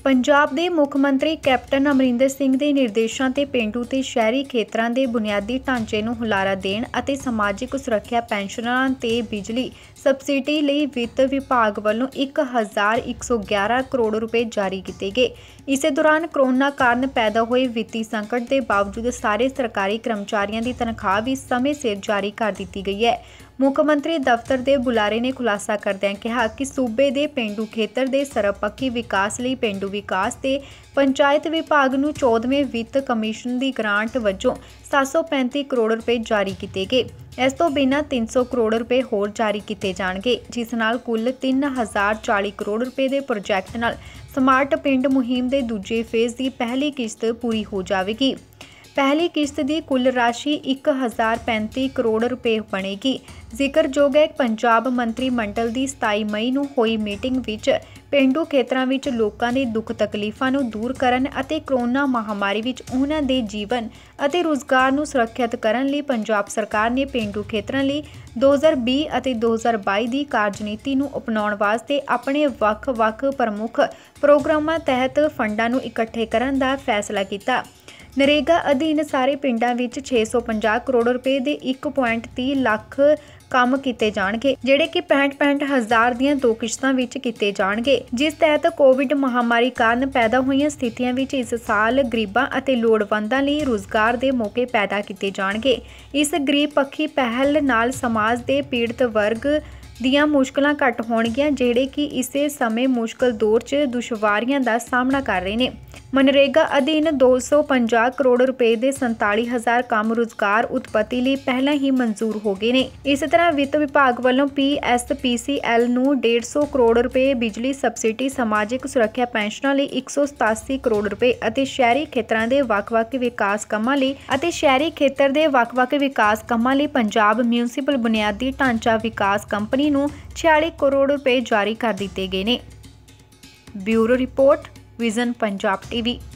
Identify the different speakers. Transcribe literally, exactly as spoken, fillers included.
Speaker 1: ਪੰਜਾਬ ਦੇ ਮੁੱਖ ਮੰਤਰੀ ਕੈਪਟਨ ਅਮਰਿੰਦਰ ਸਿੰਘ ਦੇ ਨਿਰਦੇਸ਼ਾਂ ਤੇ ਪੇਂਡੂ ਤੇ ਸ਼ਹਿਰੀ ਖੇਤਰਾਂ ਦੇ ਬੁਨਿਆਦੀ ਢਾਂਚੇ ਨੂੰ ਹੁਲਾਰਾ ਦੇਣ ਅਤੇ ਸਮਾਜਿਕ ਸੁਰੱਖਿਆ ਪੈਨਸ਼ਨਰਾਂ ਤੇ ਬਿਜਲੀ ਸਬਸਿਡੀ ਲਈ ਵਿੱਤ ਵਿਭਾਗ ਵੱਲੋਂ ਇੱਕ ਹਜ਼ਾਰ ਇੱਕ ਸੌ ਗਿਆਰਾਂ ਕਰੋੜ ਰੁਪਏ ਜਾਰੀ ਕੀਤੇ ਗਏ। ਇਸੇ ਦੌਰਾਨ ਕੋਰੋਨਾ ਕਾਰਨ ਪੈਦਾ ਹੋਏ ਵਿੱਤੀ ਸੰਕਟ ਦੇ ਬਾਵਜੂਦ ਸਾਰੇ ਸਰਕਾਰੀ ਕਰਮਚਾਰੀਆਂ ਦੀ ਤਨਖਾਹ ਵੀ ਸਮੇਂ ਸਿਰ ਜਾਰੀ ਕਰ ਦਿੱਤੀ ਗਈ ਹੈ। ਮੁੱਖ ਮੰਤਰੀ ਦਫ਼ਤਰ ਦੇ ਬੁਲਾਰੇ ਨੇ ਖੁਲਾਸਾ ਕਰਦਿਆਂ ਕਿਹਾ ਕਿ ਸੂਬੇ ਦੇ ਪੇਂਡੂ ਖੇਤਰ ਦੇ ਸਰਬਪੱਖੀ ਵਿਕਾਸ ਲਈ ਪੇਂਡੂ ਵਿਕਾਸ ਤੇ ਪੰਚਾਇਤ ਵਿਭਾਗ ਨੂੰ ਚੌਦਵੇਂ ਵਿੱਤ ਕਮਿਸ਼ਨ ਦੀ ਗ੍ਰਾਂਟ ਵਜੋਂ ਸੱਤ ਸੌ ਪੈਂਤੀ ਕਰੋੜ ਰੁਪਏ ਜਾਰੀ ਕੀਤੇ ਗਏ। ਇਸ ਤੋਂ ਬਿਨਾਂ ਤਿੰਨ ਸੌ ਕਰੋੜ ਰੁਪਏ ਹੋਰ ਜਾਰੀ ਕੀਤੇ ਜਾਣਗੇ, ਜਿਸ ਨਾਲ ਕੁੱਲ ਤਿੰਨ ਹਜ਼ਾਰ ਚਾਲੀ ਕਰੋੜ ਰੁਪਏ ਦੇ ਪ੍ਰੋਜੈਕਟ ਨਾਲ ਸਮਾਰਟ ਪਿੰਡ ਮੁਹਿੰਮ ਦੇ ਦੂਜੇ ਫੇਜ਼ ਦੀ ਪਹਿਲੀ ਕਿਸ਼ਤ ਪੂਰੀ ਹੋ ਜਾਵੇਗੀ। ਪਹਿਲੀ ਕਿਸ਼ਤ ਦੀ ਕੁੱਲ ਰਾਸ਼ੀ ਇੱਕ ਹਜ਼ਾਰ ਪੈਂਤੀ ਕਰੋੜ ਰੁਪਏ ਬਣੇਗੀ। ਜ਼ਿਕਰਯੋਗ ਹੈ ਪੰਜਾਬ ਮੰਤਰੀ ਮੰਡਲ ਦੀ ਸਤਾਈ ਮਈ ਨੂੰ ਹੋਈ ਮੀਟਿੰਗ ਵਿੱਚ ਪੇਂਡੂ ਖੇਤਰਾਂ ਵਿੱਚ ਲੋਕਾਂ ਦੇ ਦੁੱਖ ਤਕਲੀਫਾਂ ਨੂੰ ਦੂਰ ਕਰਨ ਅਤੇ ਕੋਰੋਨਾ ਮਹਾਮਾਰੀ ਵਿੱਚ ਉਹਨਾਂ ਦੇ ਜੀਵਨ ਅਤੇ ਰੁਜ਼ਗਾਰ ਨੂੰ ਸੁਰੱਖਿਅਤ ਕਰਨ ਲਈ ਪੰਜਾਬ ਸਰਕਾਰ ਨੇ ਪੇਂਡੂ ਖੇਤਰਾਂ ਲਈ ਦੋ ਹਜ਼ਾਰ ਵੀਹ ਅਤੇ ਦੋ ਹਜ਼ਾਰ ਬਾਈ ਦੀ ਕਾਰਜਨੀਤੀ ਨੂੰ ਅਪਣਾਉਣ ਵਾਸਤੇ ਆਪਣੇ ਵੱਖ-ਵੱਖ ਪ੍ਰਮੁੱਖ ਪ੍ਰੋਗਰਾਮਾਂ ਤਹਿਤ ਫੰਡਾਂ ਨੂੰ ਇਕੱਠੇ ਕਰਨ ਦਾ ਫੈਸਲਾ ਕੀਤਾ। ਨਰੇਗਾ ਅਧੀਨ ਸਾਰੇ ਪਿੰਡਾਂ ਵਿੱਚ ਛੇ ਸੌ ਪੰਜਾਹ ਕਰੋੜ ਰੁਪਏ ਦੇ ਇੱਕ ਪੁਆਇੰਟ ਤੀਹ ਲੱਖ ਕੰਮ ਕੀਤੇ ਜਾਣਗੇ, ਜਿਹੜੇ ਕਿ ਪੈਂਹਠ ਪੈਂਹਠ ਹਜ਼ਾਰ ਦੀਆਂ ਦੋ ਕਿਸ਼ਤਾਂ ਵਿੱਚ ਕੀਤੇ ਜਾਣਗੇ, ਜਿਸ ਤਹਿਤ ਕੋਵਿਡ ਮਹਾਮਾਰੀ ਕਾਰਨ ਪੈਦਾ ਹੋਈਆਂ ਸਥਿਤੀਆਂ ਵਿੱਚ ਇਸ ਸਾਲ ਗਰੀਬਾਂ ਅਤੇ ਲੋੜਵੰਦਾਂ ਲਈ ਰੁਜ਼ਗਾਰ ਦੇ ਮੌਕੇ ਪੈਦਾ ਕੀਤੇ ਜਾਣਗੇ। ਇਸ ਗਰੀਬ ਪੱਖੀ ਪਹਿਲ ਨਾਲ ਸਮਾਜ ਦੇ ਪੀੜਤ ਵਰਗ ਦੀਆਂ ਮੁਸ਼ਕਲਾਂ ਘੱਟ ਹੋਣਗੀਆਂ, ਜਿਹੜੇ ਕਿ ਇਸੇ ਸਮੇਂ ਮੁਸ਼ਕਲ ਦੌਰ 'ਚ ਦੁਸ਼ਵਾਰੀਆਂ ਦਾ ਸਾਹਮਣਾ ਕਰ ਰਹੇ ਨੇ। ਮਨਰੇਗਾ ਅਧੀਨ ਦੋ ਸੌ ਪੰਜਾਹ ਕਰੋੜ ਰੁਪਏ ਦੇ ਸੰਤਾਲੀ ਹਜ਼ਾਰ ਕੰਮ ਰੁਜ਼ਗਾਰ ਉਤਪਤੀ ਲਈ ਪਹਿਲਾਂ ਹੀ ਮਨਜ਼ੂਰ ਹੋ ਗਏ ਨੇ। ਇਸ ਤਰ੍ਹਾਂ ਵਿੱਤ ਵਿਭਾਗ ਵੱਲੋਂ ਪੀ ਐਸ ਪੀ ਸੀ ਐਲ ਨੂੰ ਡੇਢ ਸੌ ਕਰੋੜ ਰੁਪਏ, ਬਿਜਲੀ ਸਬਸਿਡੀ, ਸਮਾਜਿਕ ਸੁਰੱਖਿਆ ਪੈਨਸ਼ਨਾਂ ਲਈ ਇੱਕ ਸੌ ਸਤਾਸੀ ਕਰੋੜ ਰੁਪਏ ਅਤੇ ਸ਼ਹਿਰੀ ਖੇਤਰਾਂ ਦੇ ਵੱਖ-ਵੱਖ ਵਿਕਾਸ ਕੰਮਾਂ ਲਈ ਅਤੇ ਸ਼ਹਿਰੀ ਖੇਤਰ ਦੇ ਵੱਖ-ਵੱਖ ਵਿਕਾਸ ਕੰਮਾਂ ਲਈ ਪੰਜਾਬ ਮਿਊਨਿਸਪਲ ਬੁਨਿਆਦੀ ਢਾਂਚਾ ਵਿਕਾਸ ਕੰਪਨੀ ਨੂੰ ਛਿਆਲੀ ਕਰੋੜ ਰੁਪਏ ਜਾਰੀ ਕਰ ਦਿੱਤੇ ਗਏ ਨੇ। Bureau report, vision Punjab TV.